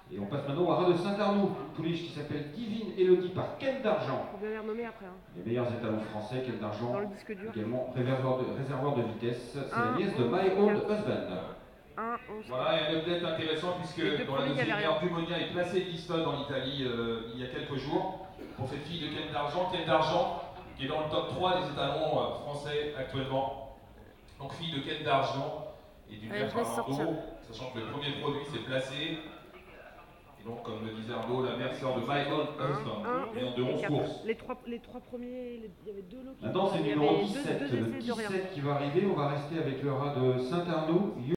Et on passe maintenant au haras de Saint-Arnoux, une pouliche qui s'appelle Divine Elodie par Ken d'Argent. Faut bien les renommer après. Hein. Les meilleurs étalons français, Ken d'Argent, Dans le disque dur. également réservoir de vitesse. C'est la 1, nièce de 11, My Old 4. Husband. 1, 11. Voilà, et un update intéressant puisque dans la premiers, il y avait dossier rien. Dumonia est placé Liston en Italie il y a quelques jours pour cette fille de Ken d'Argent qui est dans le top 3 des étalons français actuellement. Donc fille de Ken d'Argent et d'une mère par Arnaud, sachant que le premier produit s'est placé. Et donc, comme le disait Arnaud, la mère sort de My Old Husband, et de 11 courses. Les trois premiers, il y avait 2 lots qui Maintenant, c'est le numéro 17, le 17 qui va arriver. On va rester avec le haras de Saint-Arnoux.